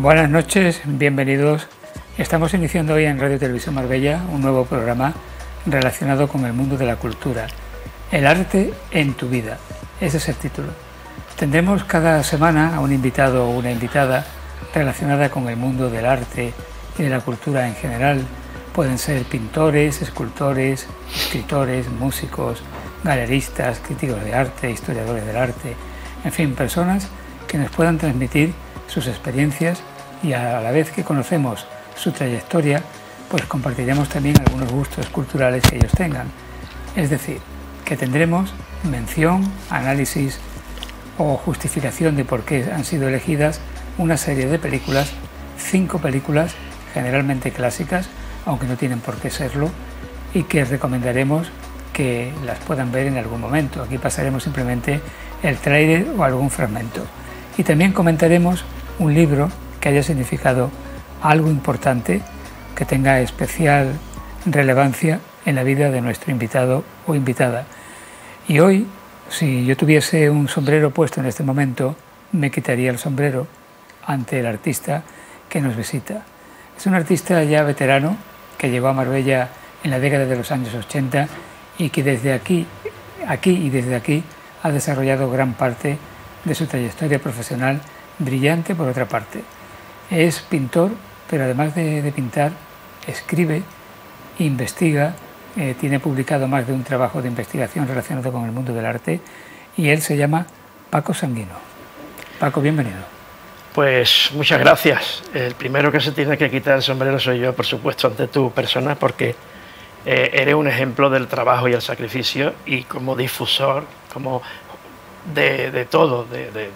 Buenas noches, bienvenidos. Estamos iniciando hoy en Radio Televisión Marbella un nuevo programa relacionado con el mundo de la cultura. El arte en tu vida, ese es el título. Tendremos cada semana a un invitado o una invitada relacionada con el mundo del arte y de la cultura en general. Pueden ser pintores, escultores, escritores, músicos, galeristas, críticos de arte, historiadores del arte, en fin, personas que nos puedan transmitir sus experiencias y a la vez que conocemos su trayectoria, pues compartiremos también algunos gustos culturales que ellos tengan. Es decir, que tendremos mención, análisis o justificación de por qué han sido elegidas una serie de películas, 5 películas, generalmente clásicas, aunque no tienen por qué serlo, y que recomendaremos que las puedan ver en algún momento. Aquí pasaremos simplemente el tráiler o algún fragmento. Y también comentaremos un libro que haya significado algo importante, que tenga especial relevancia en la vida de nuestro invitado o invitada. Y hoy, si yo tuviese un sombrero puesto en este momento, me quitaría el sombrero ante el artista que nos visita. Es un artista ya veterano que llegó a Marbella en la década de los años 80 y que desde aquí ha desarrollado gran parte de su trayectoria profesional, brillante por otra parte. Es pintor, pero además de pintar, escribe, investiga, tiene publicado más de un trabajo de investigación relacionado con el mundo del arte, y él se llama Paco Sanguino. Paco, bienvenido. Pues muchas gracias. El primero que se tiene que quitar el sombrero soy yo, por supuesto, ante tu persona, porque eres un ejemplo del trabajo y el sacrificio, y como difusor, como de todo,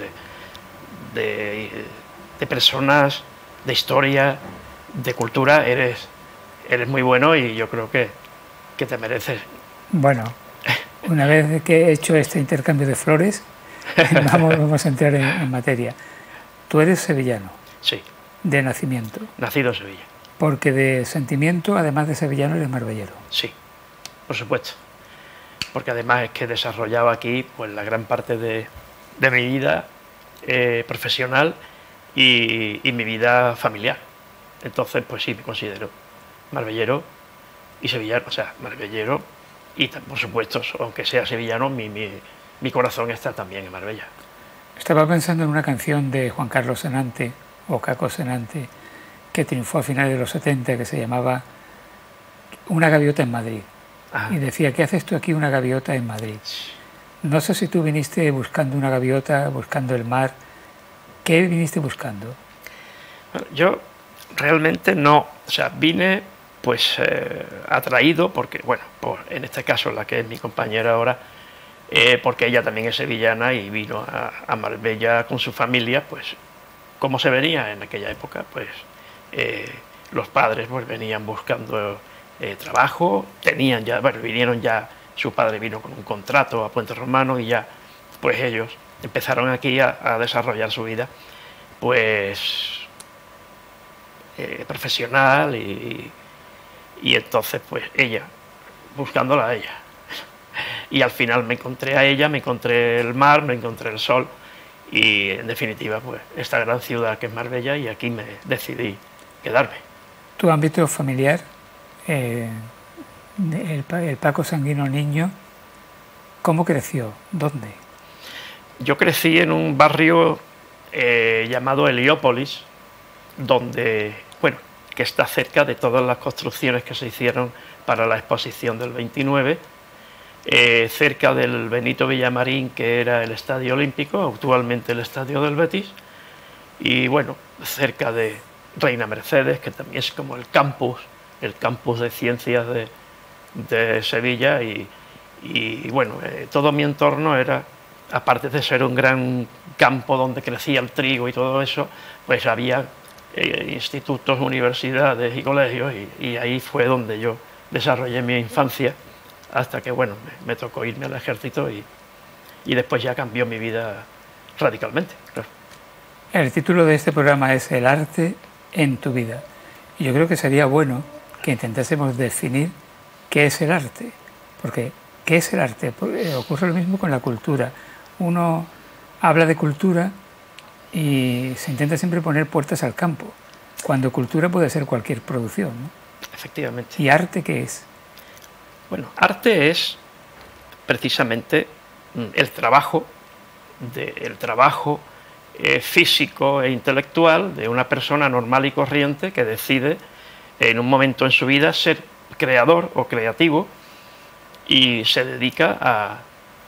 de personas, de historia, de cultura, eres muy bueno, y yo creo que te mereces. Bueno, una vez que he hecho este intercambio de flores, vamos a entrar en materia. Tú eres sevillano. Sí. De nacimiento. Nacido en Sevilla. Porque de sentimiento, además de sevillano, eres marbellero. Sí, por supuesto. Porque además es que he desarrollado aquí pues la gran parte de mi vida profesional y mi vida familiar. Entonces, pues sí, me considero marbellero y sevillano, o sea, marbellero, y por supuesto, aunque sea sevillano, mi corazón está también en Marbella. Estaba pensando en una canción de Juan Carlos Senante, o Caco Senante, que triunfó a finales de los 70, que se llamaba Una gaviota en Madrid. Ajá. Y decía, ¿qué haces tú aquí una gaviota en Madrid? No sé si tú viniste buscando una gaviota, buscando el mar. ¿Qué viniste buscando? Bueno, yo realmente no, o sea, vine pues atraído porque, bueno, en este caso la que es mi compañera ahora, porque ella también es sevillana y vino a Marbella con su familia, pues como se venía en aquella época, pues los padres pues venían buscando trabajo, tenían ya, bueno, vinieron ya, su padre vino con un contrato a Puente Romano y ya, pues ellos empezaron aquí a desarrollar su vida, pues profesional, y entonces pues ella, buscándola a ella. Y al final me encontré a ella, me encontré el mar, me encontré el sol, y en definitiva pues esta gran ciudad que es Marbella, y aquí me decidí quedarme. Tu ámbito familiar, el Paco Sanguino niño, ¿cómo creció? ¿Dónde? Yo crecí en un barrio llamado Heliópolis, donde, bueno, que está cerca de todas las construcciones que se hicieron para la exposición del 29, cerca del Benito Villamarín, que era el Estadio Olímpico, actualmente el Estadio del Betis, y bueno, cerca de Reina Mercedes, que también es como el campus de ciencias de Sevilla, y bueno, todo mi entorno era, aparte de ser un gran campo donde crecía el trigo y todo eso, pues había institutos, universidades y colegios, y ahí fue donde yo desarrollé mi infancia, hasta que, bueno, me tocó irme al ejército, y después ya cambió mi vida radicalmente, claro. El título de este programa es El arte en tu vida, y yo creo que sería bueno que intentásemos definir qué es el arte, porque ¿qué es el arte? Ocurre lo mismo con la cultura. Uno habla de cultura y se intenta siempre poner puertas al campo, cuando cultura puede ser cualquier producción, ¿no? Efectivamente. ¿Y arte qué es? Bueno, arte es precisamente el trabajo físico e intelectual de una persona normal y corriente que decide en un momento en su vida ser creador o creativo y se dedica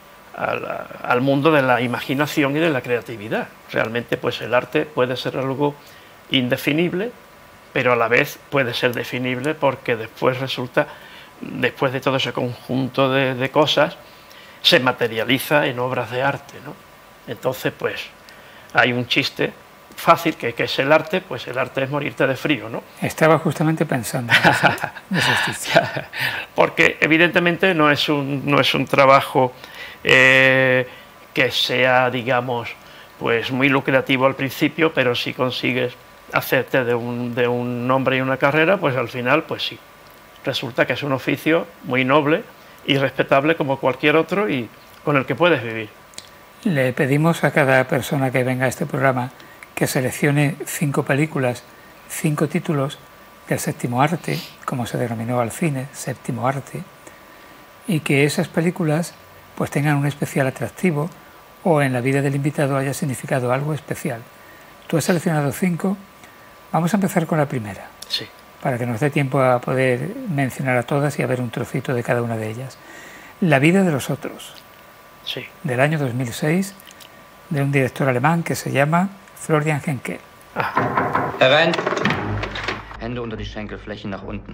al mundo de la imaginación y de la creatividad. Realmente, pues el arte puede ser algo indefinible, pero a la vez puede ser definible, porque después resulta, después de todo ese conjunto de cosas, se materializa en obras de arte, ¿no? Entonces, pues hay un chiste fácil que es el arte, pues el arte es morirte de frío, ¿no? Estaba justamente pensando en esos chistes. Porque evidentemente no es un trabajo que sea, digamos, pues muy lucrativo al principio, pero si consigues hacerte de un nombre y una carrera, pues al final, pues sí, resulta que es un oficio muy noble y respetable como cualquier otro y con el que puedes vivir. Le pedimos a cada persona que venga a este programa que seleccione 5 películas, 5 títulos del séptimo arte, como se denominó al cine, séptimo arte, y que esas películas pues tengan un especial atractivo o en la vida del invitado haya significado algo especial. Tú has seleccionado 5, vamos a empezar con la primera, sí, para que nos dé tiempo a poder mencionar a todas y a ver un trocito de cada una de ellas. La vida de los otros, sí, del año 2006, de un director alemán que se llama Florian Henkel. Herein. Hände unter die Schenkelflächen nach unten.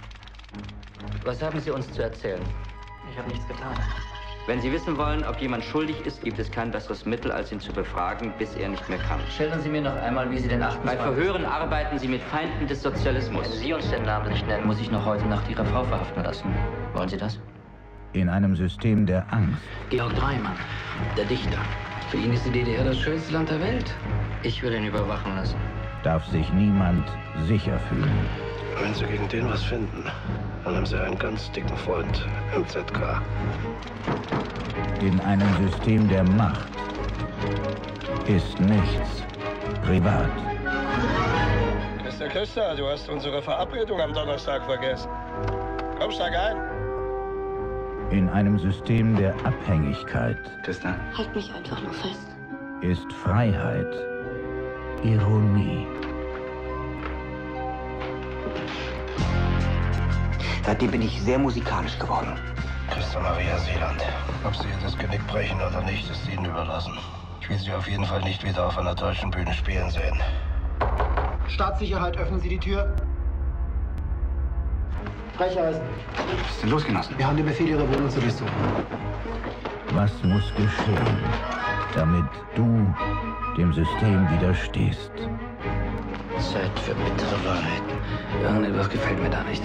Was haben Sie uns zu erzählen? Ich habe nichts getan. Wenn Sie wissen wollen, ob jemand schuldig ist, gibt es kein besseres Mittel, als ihn zu befragen, bis er nicht mehr kann. Schildern Sie mir noch einmal, wie Sie den 28. Bei Verhören arbeiten Sie mit Feinden des Sozialismus. Wenn Sie uns den Namen nicht nennen, muss ich noch heute Nacht Ihre Frau verhaften lassen. Wollen Sie das? In einem System der Angst. Georg Dreimann, der Dichter. Für ihn ist die DDR das schönste Land der Welt. Ich will ihn überwachen lassen. Darf sich niemand sicher fühlen. Wenn Sie gegen den was finden, dann haben Sie einen ganz dicken Freund im ZK. In einem System der Macht ist nichts privat. Küster, du hast unsere Verabredung am Donnerstag vergessen. Komm, steig ein. In einem System der Abhängigkeit Küster. Halt mich einfach nur fest. ist Freiheit Ironie. Seitdem bin ich sehr musikalisch geworden. Christa Maria Seeland. Ob Sie ihr das Genick brechen oder nicht, ist Ihnen überlassen. Ich will Sie auf jeden Fall nicht wieder auf einer deutschen Bühne spielen sehen. Staatssicherheit, öffnen Sie die Tür. Freiheit. Was ist denn los, Genossen? Wir haben den Befehl, Ihre Wohnung zu durchsuchen. Was muss geschehen, damit du dem System widerstehst? Zeit für bittere Wahrheiten. Irgendetwas gefällt mir da nicht.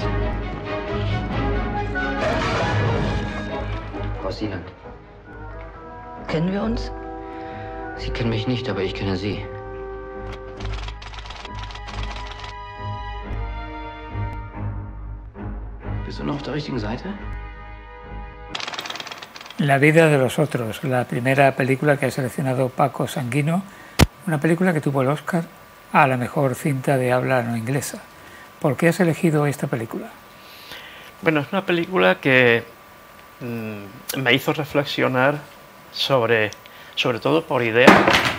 Frau Seeland. Kennen wir uns? Sie kennen mich nicht, aber ich kenne Sie. Bist du noch auf der richtigen Seite? La vida de los otros, la primera película que ha seleccionado Paco Sanguino, una película que tuvo el Oscar a la mejor cinta de habla no inglesa. ¿Por qué has elegido esta película? Bueno, es una película que me hizo reflexionar sobre todo por ideas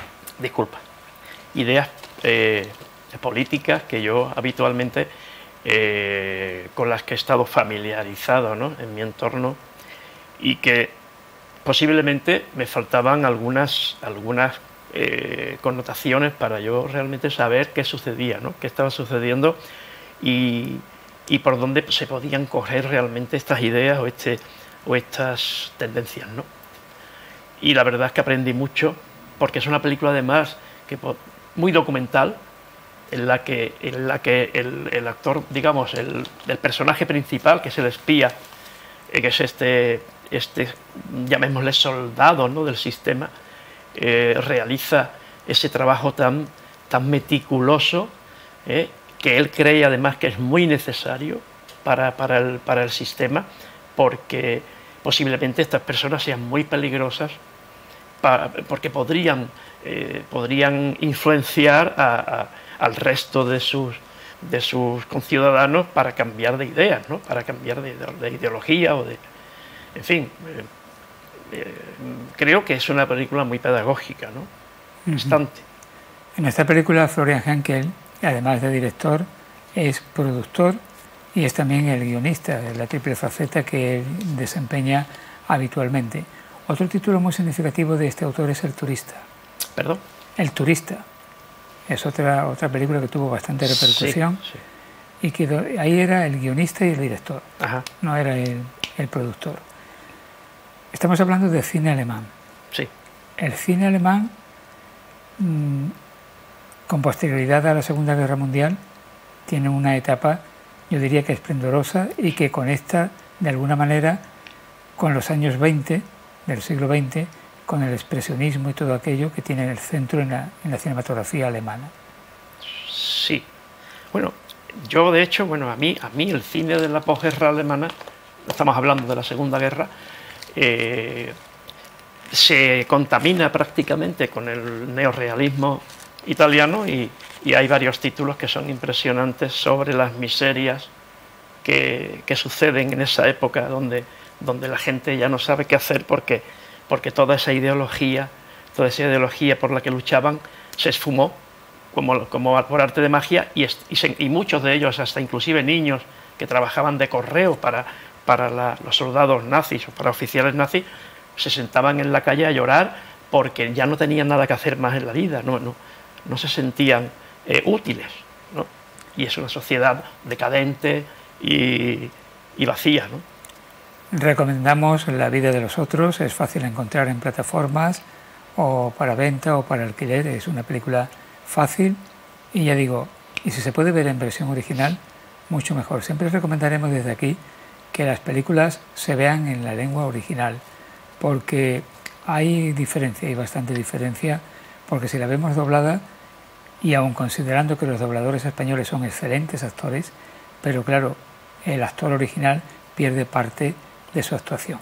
políticas que yo habitualmente con las que he estado familiarizado, ¿no?, en mi entorno, y que posiblemente me faltaban algunas connotaciones para yo realmente saber qué sucedía, ¿no?, qué estaba sucediendo y por dónde se podían coger realmente estas ideas o estas tendencias, ¿no? Y la verdad es que aprendí mucho, porque es una película además muy documental, en la que el actor, digamos, el personaje principal, que es el espía, que es este llamémosle soldado, ¿no?, del sistema, realiza ese trabajo tan meticuloso, que él cree además que es muy necesario para el sistema, porque posiblemente estas personas sean muy peligrosas porque podrían influenciar al resto de sus conciudadanos para cambiar de ideas, ¿no? Para cambiar de ideología o de... En fin, creo que es una película muy pedagógica, ¿no? Bastante. En esta película Florian Henkel, además de director, es productor y es también el guionista, de la triple faceta que él desempeña habitualmente. Otro título muy significativo de este autor es El turista. ¿Perdón? El turista. Es otra película que tuvo bastante repercusión, sí. Y que ahí era el guionista y el director, Ajá. no era el productor. Estamos hablando de cine alemán. Sí. El cine alemán, con posterioridad a la Segunda Guerra Mundial, tiene una etapa, yo diría que esplendorosa, y que conecta de alguna manera con los años 20 del siglo XX, con el expresionismo y todo aquello que tiene el centro en la cinematografía alemana. Sí. Bueno, yo de hecho, a mí el cine de la posguerra alemana, estamos hablando de la Segunda Guerra, se contamina prácticamente con el neorrealismo italiano y hay varios títulos que son impresionantes sobre las miserias que suceden en esa época donde la gente ya no sabe qué hacer porque toda esa ideología por la que luchaban se esfumó como por arte de magia y muchos de ellos, hasta inclusive niños que trabajaban de correo para los soldados nazis o para oficiales nazis, se sentaban en la calle a llorar porque ya no tenían nada que hacer más en la vida, no se sentían útiles, ¿no? Y es una sociedad decadente y vacía, ¿no? Recomendamos La vida de los otros, es fácil encontrar en plataformas o para venta o para alquiler, es una película fácil y ya digo, y si se puede ver en versión original, mucho mejor. Siempre recomendaremos desde aquí que las películas se vean en la lengua original, porque hay diferencia, hay bastante diferencia, porque si la vemos doblada, y aun considerando que los dobladores españoles son excelentes actores, pero claro, el actor original pierde parte de su actuación.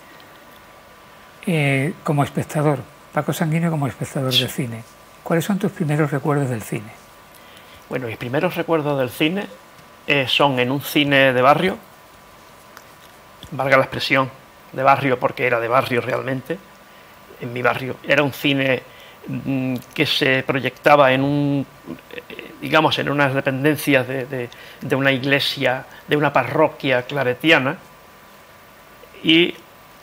Como espectador, Paco Sanguino, como espectador del cine, ¿cuáles son tus primeros recuerdos del cine? Bueno, mis primeros recuerdos del cine son en un cine de barrio, valga la expresión, de barrio porque era de barrio realmente, en mi barrio. Era un cine que se proyectaba en en unas dependencias de una iglesia, de una parroquia claretiana, y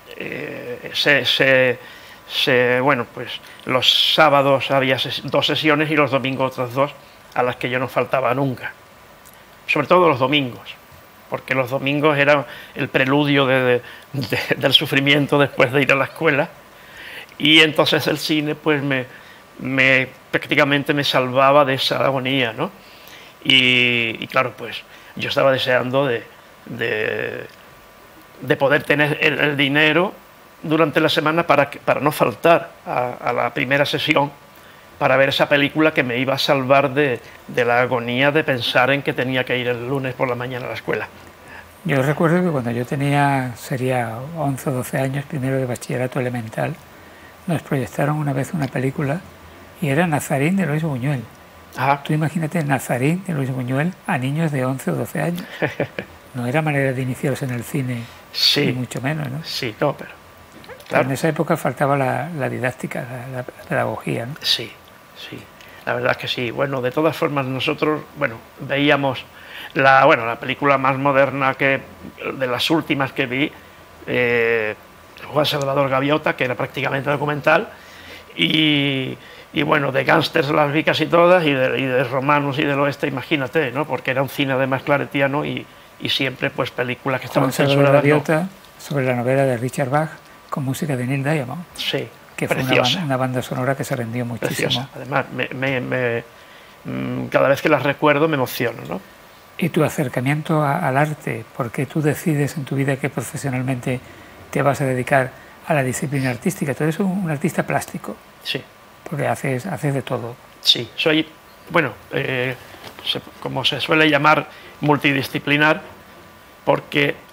pues los sábados había 2 sesiones y los domingos otras 2, a las que yo no faltaba nunca, sobre todo los domingos, porque los domingos eran el preludio del sufrimiento después de ir a la escuela, y entonces el cine pues prácticamente me salvaba de esa agonía, ¿no? Y claro, pues yo estaba deseando de poder tener el dinero durante la semana para no faltar a la primera sesión, para ver esa película que me iba a salvar de la agonía de pensar en que tenía que ir el lunes por la mañana a la escuela. Yo recuerdo que cuando yo sería 11 o 12 años, primero de bachillerato elemental, nos proyectaron una vez una película y era Nazarín de Luis Buñuel. Ajá. Tú imagínate Nazarín de Luis Buñuel a niños de 11 o 12 años. No era manera de iniciarse en el cine, sí, ni mucho menos, ¿no? Sí, no, pero... Claro. Claro. En esa época faltaba la didáctica, la pedagogía, ¿no? Sí, sí, la verdad es que sí. Bueno, de todas formas nosotros, veíamos la película más moderna de las últimas que vi, Juan Salvador Gaviota, que era prácticamente documental, y de gángsters las vi casi todas, y de romanos y del oeste, imagínate, ¿no? Porque era un cine además claretiano y siempre pues películas que estaban censuradas. Gaviota, ¿no? Sobre la novela de Richard Bach, con música de Neil Diamond. Sí, que preciosa. Fue una banda sonora que se vendió muchísimo. Preciosa. Además, cada vez que las recuerdo me emociono, ¿no? Y tu acercamiento al arte, porque tú decides en tu vida que profesionalmente te vas a dedicar a la disciplina artística. Tú eres un artista plástico. Sí. Porque haces de todo. Sí, soy, como se suele llamar, multidisciplinar, porque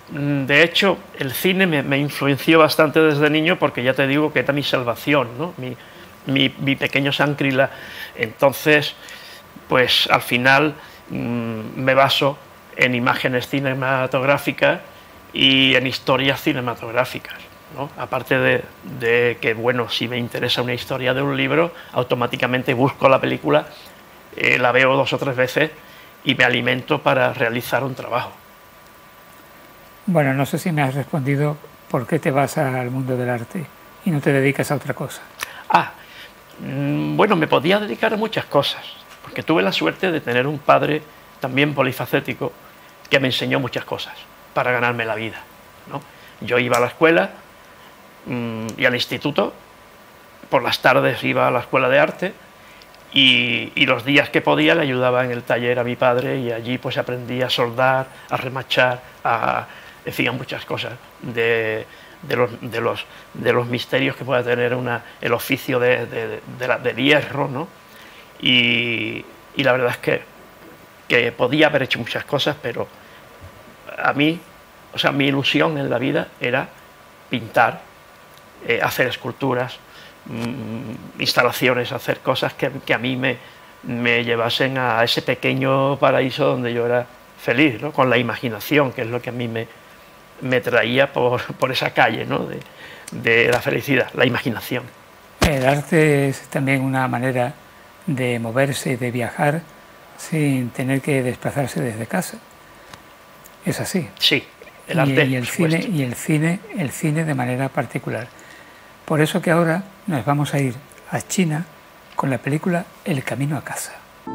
De hecho, el cine me influenció bastante desde niño porque ya te digo que era mi salvación, ¿no? mi pequeño Shangri-La. Entonces, pues al final me baso en imágenes cinematográficas y en historias cinematográficas, ¿no? Aparte de que, bueno, si me interesa una historia de un libro, automáticamente busco la película, la veo 2 o 3 veces y me alimento para realizar un trabajo. Bueno, no sé si me has respondido por qué te vas al mundo del arte y no te dedicas a otra cosa. Bueno, me podía dedicar a muchas cosas, porque tuve la suerte de tener un padre también polifacético que me enseñó muchas cosas para ganarme la vida, ¿no? Yo iba a la escuela y al instituto, por las tardes iba a la escuela de arte y los días que podía le ayudaba en el taller a mi padre y allí pues aprendí a soldar, a remachar, en fin, a muchas cosas de los misterios que pueda tener el oficio del hierro, ¿no? Y la verdad es que podía haber hecho muchas cosas, pero a mí, o sea, mi ilusión en la vida era pintar, hacer esculturas, instalaciones, hacer cosas que a mí me llevasen a ese pequeño paraíso donde yo era feliz, ¿no? Con la imaginación, que es lo que a mí me traía por esa calle, ¿no? de la felicidad, la imaginación. El arte es también una manera de moverse y de viajar sin tener que desplazarse desde casa. ¿Es así? Sí, el arte, y el cine de manera particular. Por eso que ahora nos vamos a ir a China con la película El camino a casa.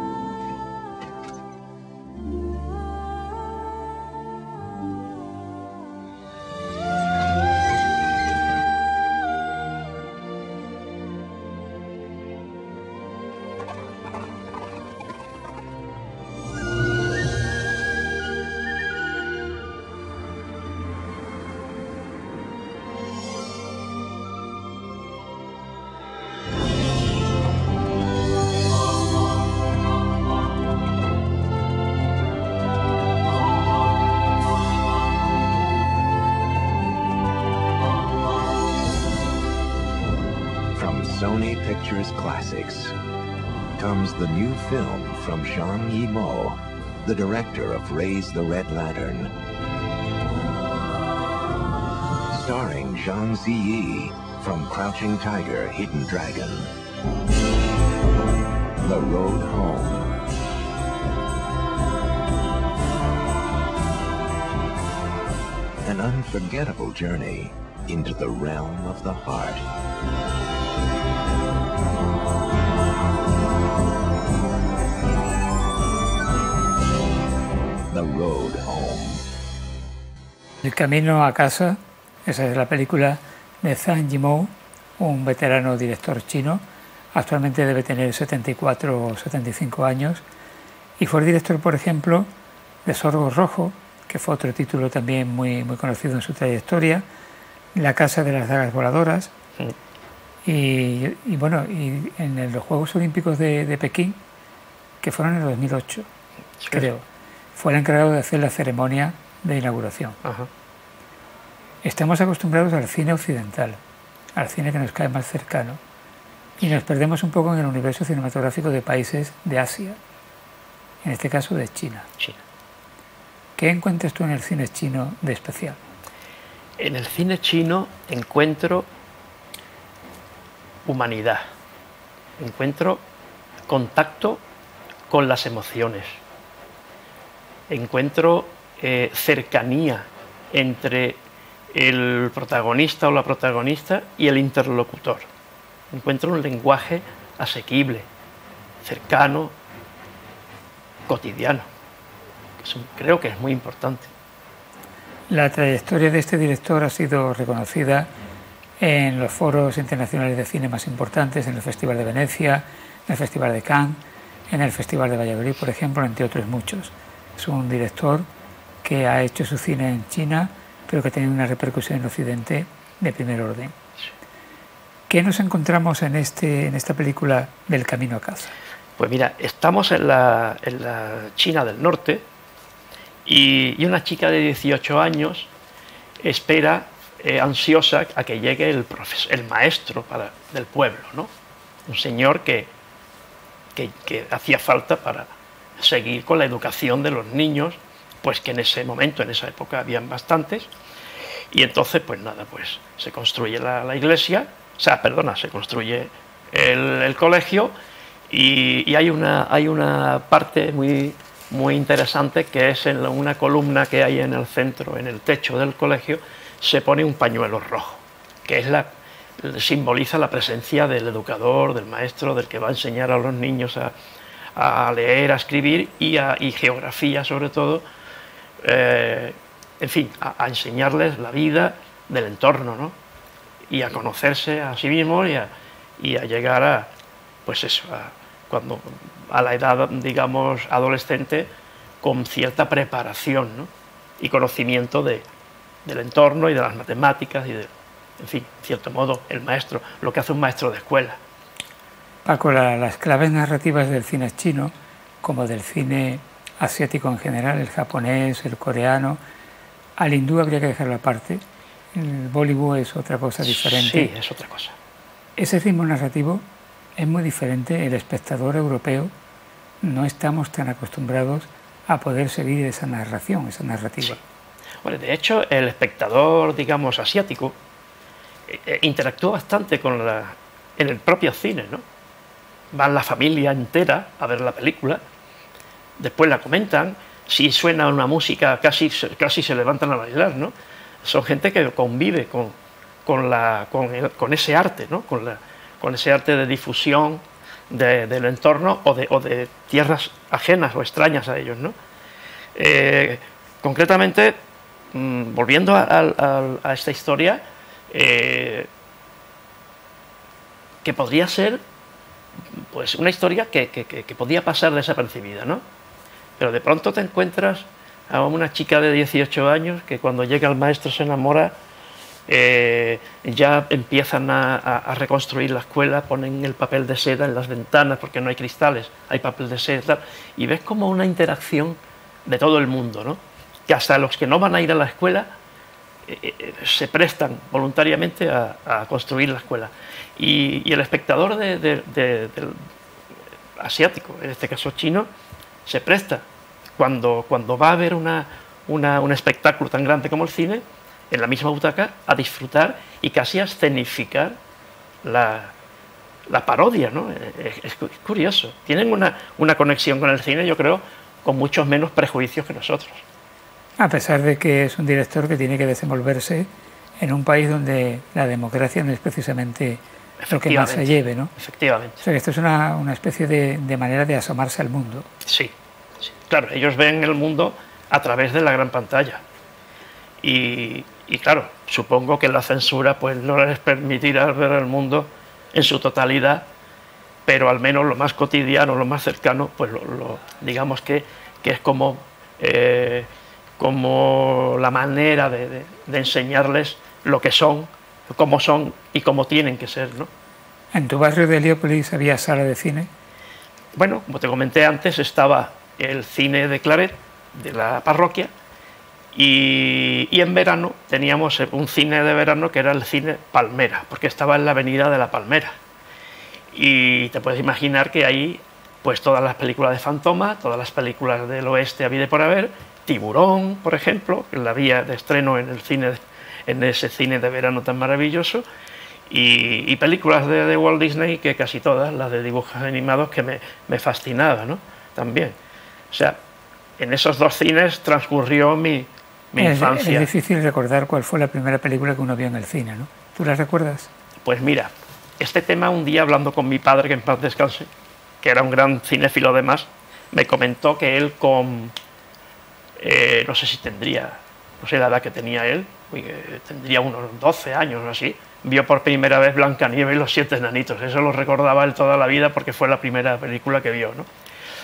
Sony Pictures Classics comes the new film from Zhang Yimou, the director of Raise the Red Lantern. Starring Zhang Ziyi from Crouching Tiger, Hidden Dragon. The Road Home. An unforgettable journey into the realm of the heart. The Road Home. El camino a casa, esa es la película de Zhang Yimou, un veterano director chino. Actualmente debe tener 74 o 75 años y fue el director, por ejemplo, de Sorgo Rojo, que fue otro título también muy conocido en su trayectoria, La casa de las dagas voladoras, y en los Juegos Olímpicos de Pekín, que fueron en el 2008, sí, creo, fue el encargado de hacer la ceremonia de inauguración. Ajá. Estamos acostumbrados al cine occidental, al cine que nos cae más cercano, y nos perdemos un poco en el universo cinematográfico de países de Asia, en este caso de China. ¿Qué encuentras tú en el cine chino de especial? En el cine chino encuentro humanidad, encuentro contacto con las emociones, encuentro cercanía entre el protagonista o la protagonista y el interlocutor. Encuentro un lenguaje asequible, cercano, cotidiano. Creo que es muy importante. La trayectoria de este director ha sido reconocida en los foros internacionales de cine más importantes, en el Festival de Venecia, en el Festival de Cannes, en el Festival de Valladolid, por ejemplo, entre otros muchos. Es un director que ha hecho su cine en China, pero que ha tenido una repercusión en Occidente de primer orden. ¿Qué nos encontramos en esta película del camino a casa? Pues mira, estamos en la China del Norte y una chica de 18 años espera ansiosa a que llegue el maestro del pueblo, ¿no? Un señor que hacía falta para seguir con la educación de los niños, pues que en ese momento, en esa época, habían bastantes. Y entonces, pues nada, pues se construye la iglesia, se construye el colegio, y hay una parte muy interesante, que es en una columna que hay en el centro, en el techo del colegio, se pone un pañuelo rojo, que es simboliza la presencia del educador, del maestro, del que va a enseñar a los niños a leer, a escribir y geografía sobre todo, en fin, a enseñarles la vida del entorno, ¿no? Y a conocerse a sí mismos y a llegar a, pues eso, a la edad, digamos, adolescente, con cierta preparación, ¿no? Y conocimiento del entorno y de las matemáticas y en fin, en cierto modo, el maestro, lo que hace un maestro de escuela. Paco, las claves narrativas del cine chino, como del cine asiático en general, el japonés, el coreano, al hindú habría que dejarlo aparte. El Bollywood es otra cosa diferente. Sí, es otra cosa. Ese ritmo narrativo es muy diferente. El espectador europeo no estamos tan acostumbrados a poder seguir esa narración, esa narrativa. Sí. Bueno, de hecho, el espectador, digamos, asiático, interactúa bastante en el propio cine, ¿no? Van la familia entera a ver la película, después la comentan, si suena una música casi se levantan a bailar, ¿no? Son gente que convive con ese arte, ¿no? Con ese arte de difusión del entorno o de tierras ajenas o extrañas a ellos, ¿no? Concretamente, volviendo a esta historia, que podría ser, pues, una historia que podía pasar desapercibida, ¿no? Pero de pronto te encuentras a una chica de 18 años que cuando llega el maestro se enamora, ya empiezan a reconstruir la escuela, ponen el papel de seda en las ventanas porque no hay cristales, hay papel de seda, y ves como una interacción de todo el mundo, ¿no? Que hasta los que no van a ir a la escuela se prestan voluntariamente a construir la escuela. Y el espectador del asiático, en este caso chino, se presta cuando va a ver un espectáculo tan grande como el cine, en la misma butaca, a disfrutar y casi a escenificar la parodia, ¿no? Es curioso. Tienen una conexión con el cine, yo creo, con muchos menos prejuicios que nosotros. A pesar de que es un director que tiene que desenvolverse en un país donde la democracia no es precisamente lo que más se lleve, ¿no? Efectivamente. O sea, que esto es una especie de manera de asomarse al mundo. Sí, sí, claro, ellos ven el mundo a través de la gran pantalla. Y claro, supongo que la censura pues no les permitirá ver el mundo en su totalidad, pero al menos lo más cotidiano, lo más cercano, pues digamos que es como la manera de enseñarles lo que son, cómo son y cómo tienen que ser, ¿no? ¿En tu barrio de Heliópolis había sala de cine? Bueno, como te comenté antes, estaba el cine de Claret, de la parroquia, y en verano teníamos un cine de verano que era el cine Palmera, porque estaba en la avenida de la Palmera. Y te puedes imaginar que ahí, pues todas las películas de Fantoma, todas las películas del oeste había de por haber, Tiburón, por ejemplo, que la había de estreno en ese cine de verano tan maravilloso, y películas de Walt Disney, que casi todas, las de dibujos animados, que me fascinaban, ¿no? También. O sea, en esos dos cines transcurrió mi infancia. Es difícil recordar cuál fue la primera película que uno vio en el cine, ¿no? ¿Tú la recuerdas? Pues mira, este tema un día hablando con mi padre, que en paz descanse, que era un gran cinéfilo además, me comentó que él no sé si tendría, no sé la edad que tenía él, tendría unos 12 años o así, vio por primera vez Blancanieves y los 7 enanitos. Eso lo recordaba él toda la vida porque fue la primera película que vio, ¿no?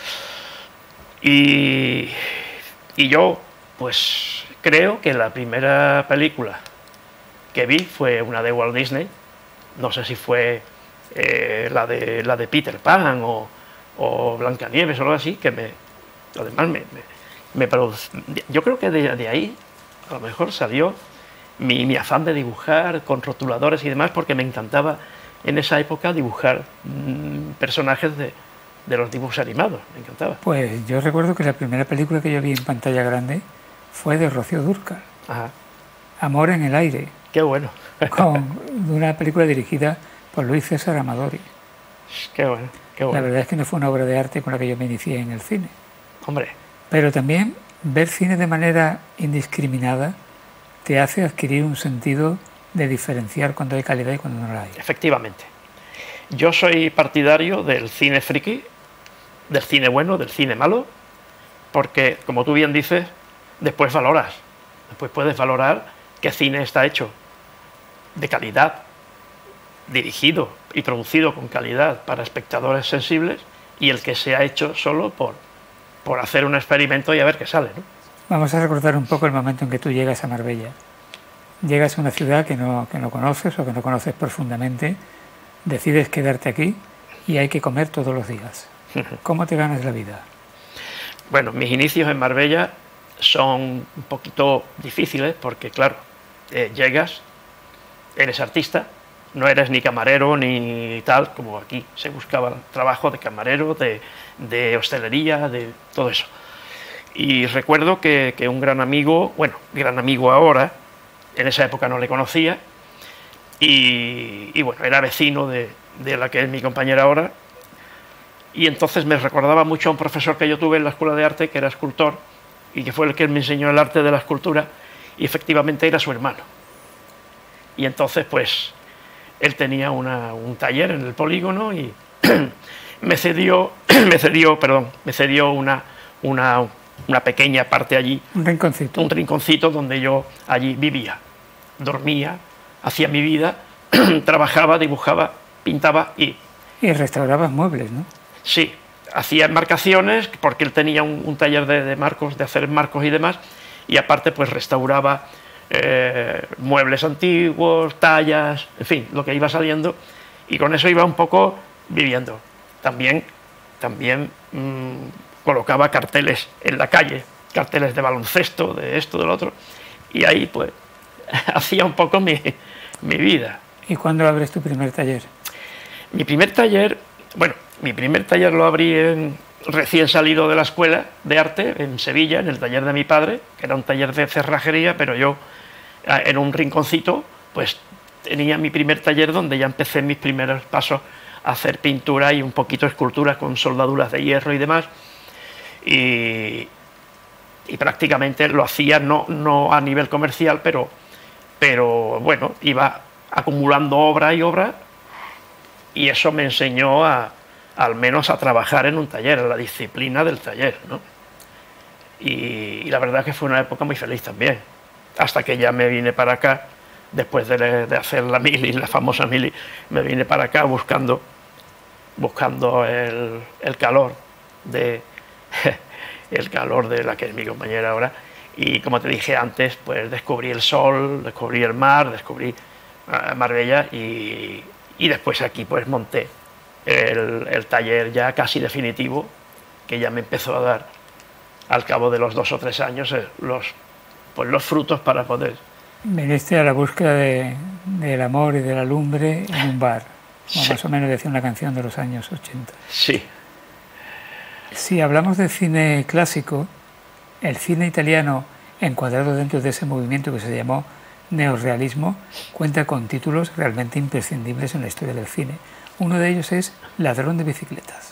Y yo, pues, creo que la primera película que vi fue una de Walt Disney. No sé si fue la de Peter Pan o Blancanieves o algo así, que además me produce. Yo creo que de ahí a lo mejor salió mi afán de dibujar con rotuladores y demás, porque me encantaba en esa época dibujar personajes de los dibujos animados, me encantaba. Pues yo recuerdo que la primera película que yo vi en pantalla grande fue de Rocío Dúrcal, Ajá. Amor en el aire. Qué bueno. Una película dirigida por Luis César Amadori. Qué bueno, qué bueno. La verdad es que no fue una obra de arte con la que yo me inicié en el cine. Hombre. Pero también ver cine de manera indiscriminada te hace adquirir un sentido de diferenciar cuando hay calidad y cuando no la hay. Efectivamente. Yo soy partidario del cine friki, del cine bueno, del cine malo, porque, como tú bien dices, después valoras. Después puedes valorar qué cine está hecho de calidad, dirigido y producido con calidad para espectadores sensibles, y el que se ha hecho solo por hacer un experimento y a ver qué sale, ¿no? Vamos a recordar un poco el momento en que tú llegas a Marbella. Llegas a una ciudad que no conoces o que no conoces profundamente, decides quedarte aquí y hay que comer todos los días. ¿Cómo te ganas la vida? Bueno, mis inicios en Marbella son un poquito difíciles porque, claro, llegas, eres artista, no eres ni camarero ni tal, como aquí se buscaba trabajo de camarero, de hostelería, de todo eso. Y recuerdo que un gran amigo, bueno, gran amigo ahora, en esa época no le conocía, y bueno, era vecino de la que es mi compañera ahora, y entonces me recordaba mucho a un profesor que yo tuve en la escuela de arte, que era escultor, y que fue el que me enseñó el arte de la escultura, y efectivamente era su hermano. Y entonces, pues, él tenía un taller en el polígono y me cedió una pequeña parte allí. Un rinconcito. Un rinconcito donde yo allí vivía, dormía, hacía mi vida, trabajaba, dibujaba, pintaba y... Y restaurabas muebles, ¿no? Sí, hacía enmarcaciones, porque él tenía un taller de marcos, de hacer marcos y demás, y aparte pues restauraba muebles antiguos, tallas, en fin, lo que iba saliendo, y con eso iba un poco viviendo. También colocaba carteles en la calle, carteles de baloncesto, de esto, del otro, y ahí pues hacía un poco mi vida. ¿Y cuándo abres tu primer taller? Mi primer taller lo abrí recién salido de la escuela de arte en Sevilla, en el taller de mi padre, que era un taller de cerrajería, pero yo en un rinconcito pues tenía mi primer taller donde ya empecé mis primeros pasos a hacer pintura y un poquito escultura con soldaduras de hierro y demás, y prácticamente lo hacía no a nivel comercial, pero bueno, iba acumulando obra y obra, y eso me enseñó al menos a trabajar en un taller, en la disciplina del taller, ¿no? Y la verdad que fue una época muy feliz también, hasta que ya me vine para acá, después de hacer la mili, la famosa mili, me vine para acá buscando el calor de la que es mi compañera ahora, y como te dije antes, pues descubrí el sol, descubrí el mar, descubrí Marbella, y después aquí pues monté el taller ya casi definitivo, que ya me empezó a dar al cabo de los 2 o 3 años los frutos para poder... Viniste a la búsqueda del amor y de la lumbre en un bar, como sí. Más o menos decía una canción de los años 80. Sí. Si hablamos de cine clásico, el cine italiano, encuadrado dentro de ese movimiento que se llamó neorrealismo, cuenta con títulos realmente imprescindibles en la historia del cine. Uno de ellos es Ladrón de bicicletas.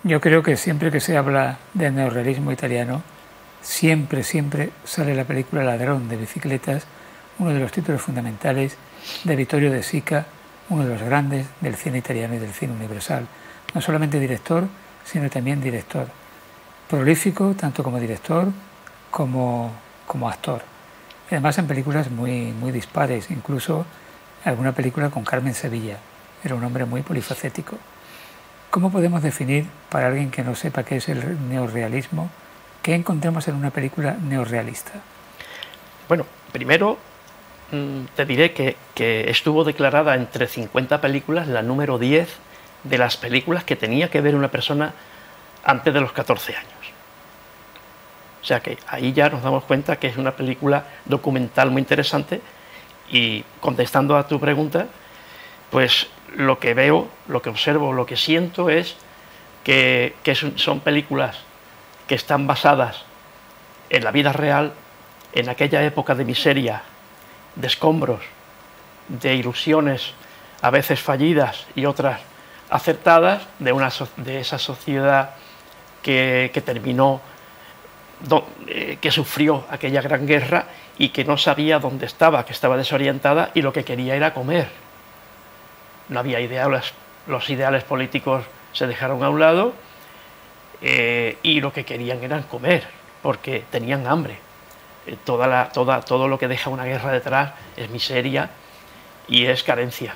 Yo creo que siempre que se habla del neorrealismo italiano, siempre sale la película Ladrón de bicicletas, uno de los títulos fundamentales de Vittorio De Sica, uno de los grandes del cine italiano y del cine universal. No solamente director, sino también director. Prolífico, tanto como director como actor. Y además en películas muy dispares, incluso alguna película con Carmen Sevilla. Era un hombre muy polifacético. ¿Cómo podemos definir, para alguien que no sepa qué es el neorrealismo, qué encontramos en una película neorrealista? Bueno, primero te diré que estuvo declarada entre 50 películas la número 10 de las películas que tenía que ver una persona antes de los 14 años. O sea que ahí ya nos damos cuenta que es una película documental muy interesante. Y contestando a tu pregunta, pues lo que veo, lo que observo, lo que siento es que son películas que están basadas en la vida real, en aquella época de miseria, de escombros, de ilusiones a veces fallidas y otras acertadas, de esa sociedad que terminó, que sufrió aquella gran guerra y que no sabía dónde estaba, que estaba desorientada y lo que quería era comer. No había ideales, los ideales políticos se dejaron a un lado y lo que querían era comer, porque tenían hambre. Todo lo que deja una guerra detrás es miseria y es carencias.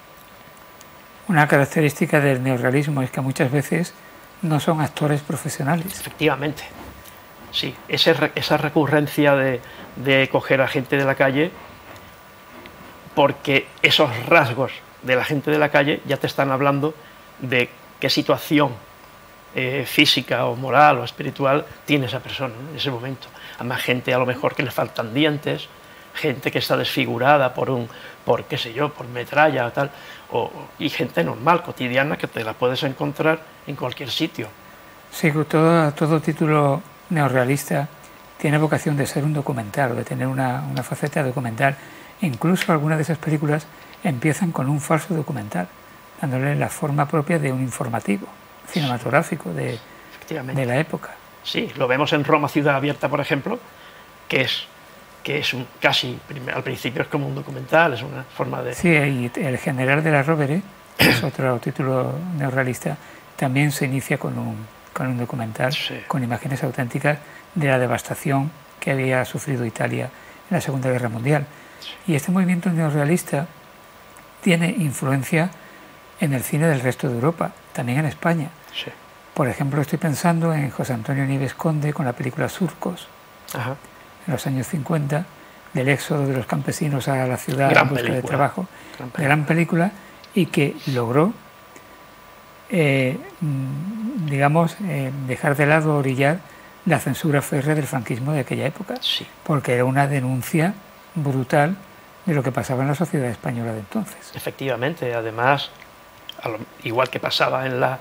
Una característica del neorrealismo es que muchas veces no son actores profesionales. Efectivamente, sí, esa recurrencia de coger a gente de la calle, porque esos rasgos de la gente de la calle ya te están hablando de qué situación física o moral o espiritual tiene esa persona en ese momento. Además, gente a lo mejor que le faltan dientes, gente que está desfigurada por qué sé yo, por metralla o tal, y gente normal, cotidiana, que te la puedes encontrar en cualquier sitio. Sí, todo título neorrealista tiene vocación de ser un documental o de tener una faceta documental. Incluso algunas de esas películas empiezan con un falso documental, dándole la forma propia de un informativo cinematográfico de la época. Sí, lo vemos en Roma Ciudad Abierta, por ejemplo, que es casi, al principio es como un documental, es una forma de... Sí, y El General de la Rovere, que es otro título neorrealista, también se inicia con un documental, sí, con imágenes auténticas de la devastación que había sufrido Italia en la Segunda Guerra Mundial. Sí. Y este movimiento neorrealista tiene influencia en el cine del resto de Europa, también en España. Sí. Por ejemplo, estoy pensando en José Antonio Nieves Conde con la película Surcos, ajá, en los años 50, del éxodo de los campesinos a la ciudad en busca de trabajo. Gran película, y que logró, dejar de lado, orillar la censura férrea del franquismo de aquella época, sí, porque era una denuncia brutal de lo que pasaba en la sociedad española de entonces. Efectivamente, además, igual que pasaba en la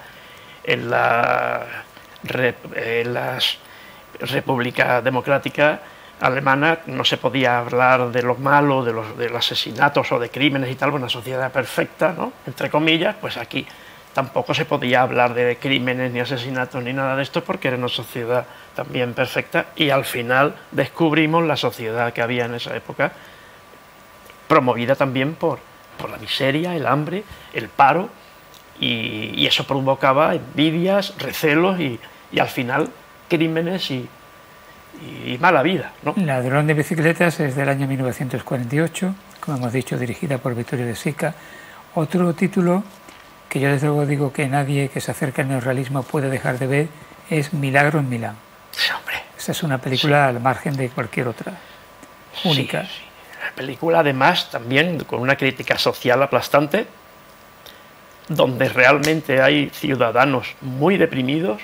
República Democrática Alemana, no se podía hablar de lo malo, de los asesinatos o de crímenes y tal, una sociedad perfecta, ¿no?, entre comillas. Pues aquí tampoco se podía hablar de crímenes ni asesinatos ni nada de esto, porque era una sociedad también perfecta, y al final descubrimos la sociedad que había en esa época, promovida también por la miseria, el hambre, el paro, y eso provocaba envidias, recelos y al final crímenes y mala vida, ¿no? Ladrón de bicicletas es del año 1948, como hemos dicho, dirigida por Vittorio De Sica. Otro título que yo desde luego digo que nadie que se acerque al neorrealismo puede dejar de ver es Milagro en Milán. Sí, hombre. Esa es una película, sí, al margen de cualquier otra, única. Sí, sí. La película además también con una crítica social aplastante, donde realmente hay ciudadanos muy deprimidos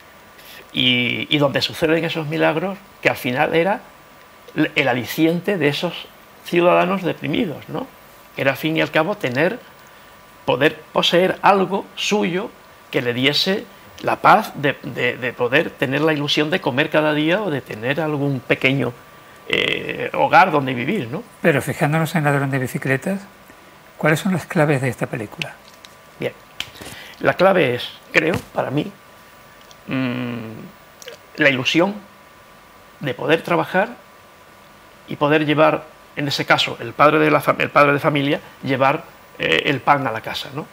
y donde suceden esos milagros, que al final era el aliciente de esos ciudadanos deprimidos, ¿no? Que era, al fin y al cabo, poder poseer algo suyo que le diese la paz de poder tener la ilusión de comer cada día o de tener algún pequeño hogar donde vivir, ¿no? Pero fijándonos en Ladrón de bicicletas, ¿cuáles son las claves de esta película? Bien, la clave es, creo, para mí, la ilusión de poder trabajar y poder llevar, en ese caso, el padre de familia, llevar el pan a la casa, ¿no?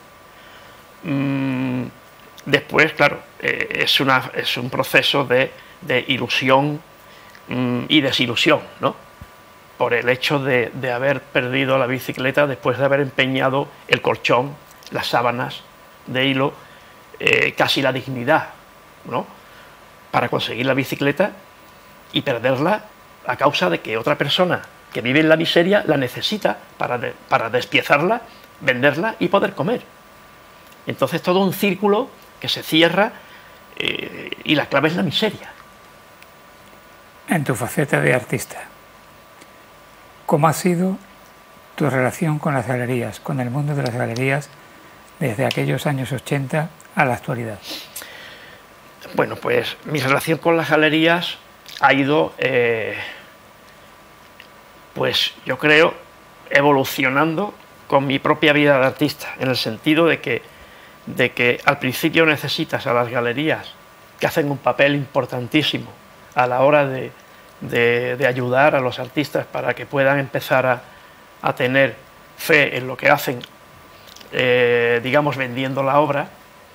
Después, claro, es un proceso de ilusión y desilusión, ¿no? Por el hecho de haber perdido la bicicleta después de haber empeñado el colchón, las sábanas de hilo, casi la dignidad, ¿no? Para conseguir la bicicleta y perderla a causa de que otra persona que vive en la miseria la necesita para despiezarla, venderla y poder comer. Entonces todo un círculo que se cierra y la clave es la miseria. En tu faceta de artista, ¿cómo ha sido tu relación con las galerías, con el mundo de las galerías, desde aquellos años 80 a la actualidad? Bueno, pues mi relación con las galerías ha ido, pues yo creo, evolucionando con mi propia vida de artista, en el sentido de que al principio necesitas a las galerías, que hacen un papel importantísimo a la hora de ayudar a los artistas para que puedan empezar a tener fe en lo que hacen, digamos, vendiendo la obra,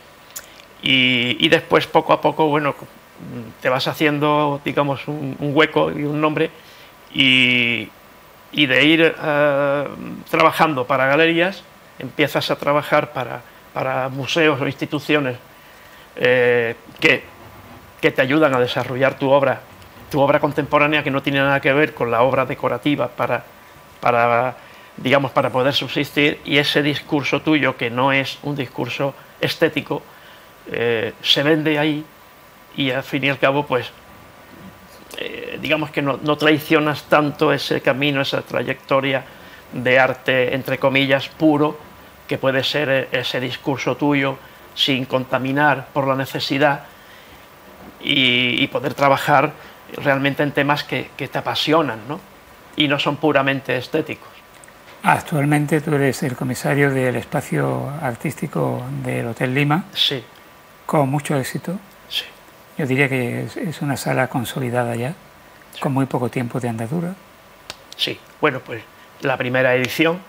y después poco a poco, bueno, te vas haciendo, digamos, un hueco y un nombre, y de ir trabajando para galerías, empiezas a trabajar para museos o instituciones que te ayudan a desarrollar tu obra contemporánea, que no tiene nada que ver con la obra decorativa digamos, para poder subsistir, y ese discurso tuyo, que no es un discurso estético, se vende ahí, y al fin y al cabo, pues, digamos que no traicionas tanto ese camino, esa trayectoria de arte, entre comillas, puro, que puede ser ese discurso tuyo, sin contaminar por la necesidad, y poder trabajar realmente en temas que te apasionan, ¿no? Y no son puramente estéticos. Actualmente tú eres el comisario del espacio artístico del Hotel Lima. Sí. Con mucho éxito. Sí. Yo diría que es una sala consolidada ya, sí, con muy poco tiempo de andadura. Sí, bueno, pues la primera edición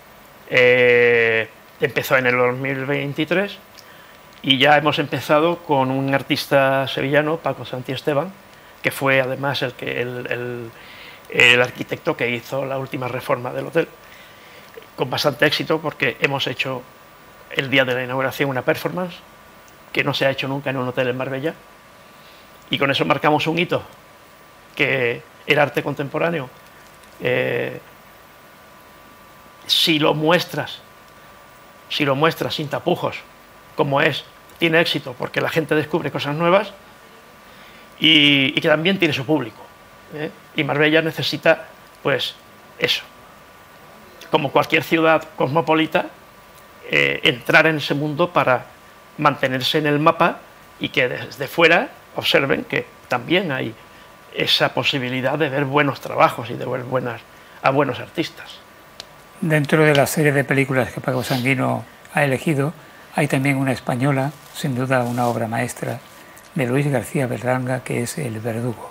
empezó en el 2023 y ya hemos empezado con un artista sevillano, Paco Santiesteban, que fue además el arquitecto que hizo la última reforma del hotel, con bastante éxito, porque hemos hecho el día de la inauguración una performance que no se ha hecho nunca en un hotel en Marbella, y con eso marcamos un hito, que el arte contemporáneo, si lo muestras sin tapujos, como es, tiene éxito porque la gente descubre cosas nuevas, y que también tiene su público, y Marbella necesita, pues, eso, como cualquier ciudad cosmopolita, entrar en ese mundo para mantenerse en el mapa, y que desde fuera observen que también hay esa posibilidad de ver buenos trabajos y de ver a buenos artistas. Dentro de la serie de películas que Paco Sanguino ha elegido, hay también una española, sin duda una obra maestra, de Luis García Berlanga, que es El verdugo.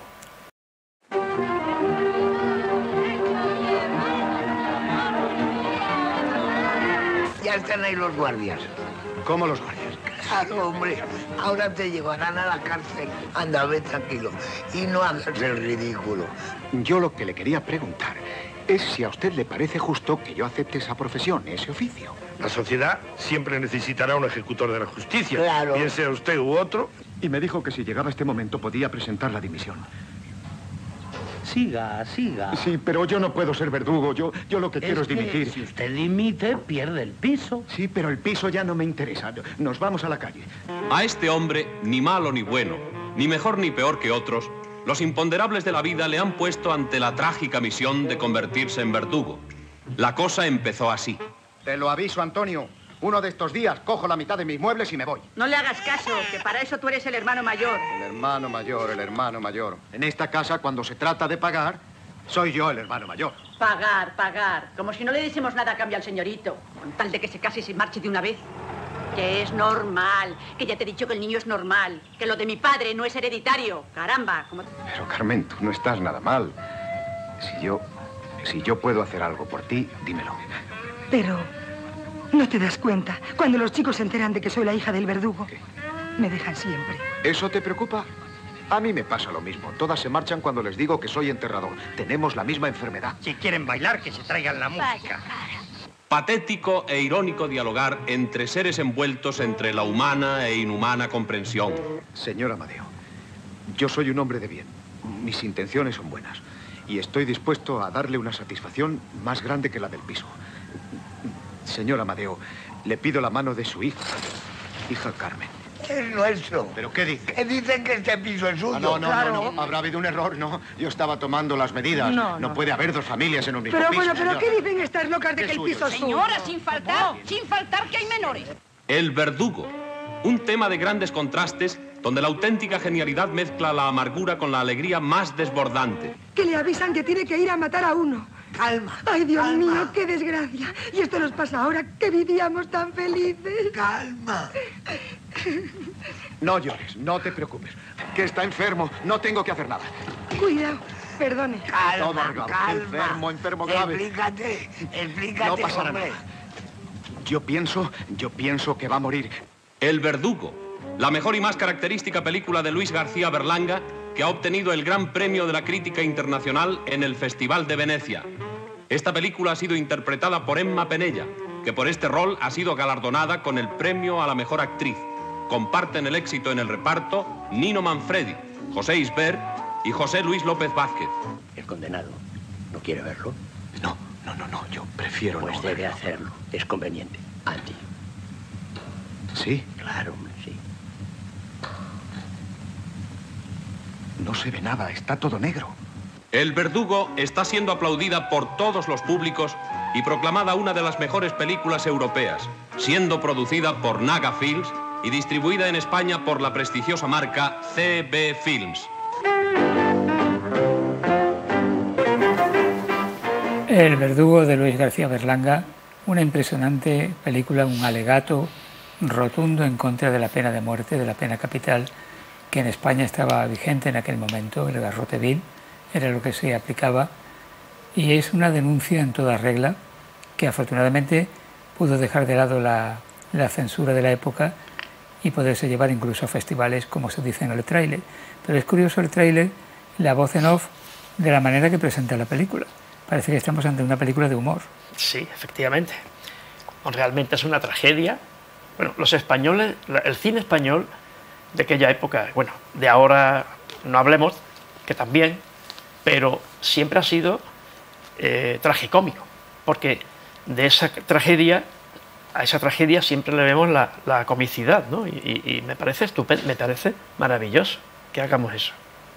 Ya están ahí los guardias. ¿Cómo los guardias? Claro, hombre. Ahora te llevarán a la cárcel. Anda, ve tranquilo. Y no hagas el ridículo. Yo lo que le quería preguntar es si a usted le parece justo que yo acepte esa profesión, ese oficio. La sociedad siempre necesitará un ejecutor de la justicia. Claro. Bien sea usted u otro. Y me dijo que si llegaba este momento podía presentar la dimisión. Siga, siga. Sí, pero yo no puedo ser verdugo. Yo lo que quiero es dimitir. Si usted dimite, pierde el piso. Sí, pero el piso ya no me interesa. Nos vamos a la calle. A este hombre, ni malo ni bueno, ni mejor ni peor que otros, los imponderables de la vida le han puesto ante la trágica misión de convertirse en verdugo. La cosa empezó así. Te lo aviso, Antonio. Uno de estos días cojo la mitad de mis muebles y me voy. No le hagas caso, que para eso tú eres el hermano mayor. El hermano mayor, el hermano mayor. En esta casa, cuando se trata de pagar, soy yo el hermano mayor. Pagar, pagar. Como si no le diésemos nada a cambio al señorito. Con tal de que se case y se marche de una vez. Que es normal, que ya te he dicho que el niño es normal, que lo de mi padre no es hereditario. Caramba, como... Pero Carmen, tú no estás nada mal. Si yo puedo hacer algo por ti, dímelo. Pero no te das cuenta. Cuando los chicos se enteran de que soy la hija del verdugo, me dejan siempre. ¿Eso te preocupa? A mí me pasa lo mismo. Todas se marchan cuando les digo que soy enterrador. Tenemos la misma enfermedad. Si quieren bailar, que se traigan la música. Patético e irónico dialogar entre seres envueltos entre la humana e inhumana comprensión. Señor Amadeo, yo soy un hombre de bien. Mis intenciones son buenas. Y estoy dispuesto a darle una satisfacción más grande que la del piso. Señor Amadeo, le pido la mano de su hija Carmen. Es nuestro. ¿Pero qué dice? Que dicen que este piso es suyo. No, Claro. habrá habido un error, no. Yo estaba tomando las medidas. No puede haber dos familias en un mismo Pero piso. bueno, ¿pero qué dicen estas locas de que el piso es suyo? Señora, sin faltar que hay menores. El verdugo, un tema de grandes contrastes donde la auténtica genialidad mezcla la amargura con la alegría más desbordante. Que le avisan que tiene que ir a matar a uno. Calma. Ay, Dios calma. mío, qué desgracia. Y esto nos pasa ahora que vivíamos tan felices. Calma. No llores, no te preocupes. Que está enfermo, no tengo que hacer nada. Cuidado, perdone. Todo arreglado. Enfermo grave. Explícate, No pasará hombre. nada. Yo pienso que va a morir. El verdugo, la mejor y más característica película de Luis García Berlanga, que ha obtenido el Gran Premio de la Crítica Internacional en el Festival de Venecia. Esta película ha sido interpretada por Emma Penella, que por este rol ha sido galardonada con el premio a la mejor actriz. Comparten el éxito en el reparto Nino Manfredi, José Isbert y José Luis López Vázquez. El condenado no quiere verlo. No, yo prefiero pues no debe verlo. hacerlo. Es conveniente. Andy. ¿Sí? Claro, hombre, sí. No se ve nada, está todo negro. El verdugo está siendo aplaudida por todos los públicos y proclamada una de las mejores películas europeas, siendo producida por Naga Films y distribuida en España por la prestigiosa marca CB Films. El verdugo de Luis García Berlanga, una impresionante película, un alegato rotundo en contra de la pena de muerte, de la pena capital, que en España estaba vigente en aquel momento, el garrote vil, era lo que se aplicaba, y es una denuncia en toda regla que afortunadamente pudo dejar de lado la censura de la época y poderse llevar incluso a festivales, como se dice en el tráiler. Pero es curioso el tráiler, la voz en off, de la manera que presenta la película. Parece que estamos ante una película de humor. Sí, efectivamente. Realmente es una tragedia. Bueno, los españoles, el cine español de aquella época, bueno, de ahora no hablemos, que también, pero siempre ha sido tragicómico, porque de esa tragedia, a esa tragedia siempre le vemos la comicidad, ¿no? Y me parece estupendo, me parece maravilloso que hagamos eso.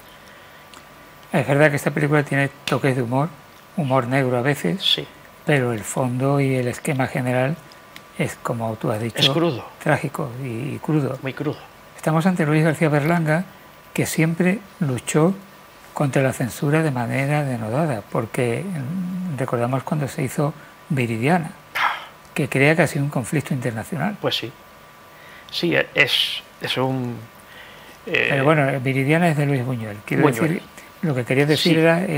Es verdad que esta película tiene toques de humor negro a veces, sí, pero el fondo y el esquema general es, como tú has dicho, es crudo, trágico y crudo. Muy crudo. Estamos ante Luis García Berlanga, que siempre luchó contra la censura de manera denodada, porque recordamos cuando se hizo Viridiana, que crea casi un conflicto internacional. Pues sí, sí, es un... Pero bueno, Viridiana es de Luis Buñuel. Quiero decir, lo que quería decir sí, era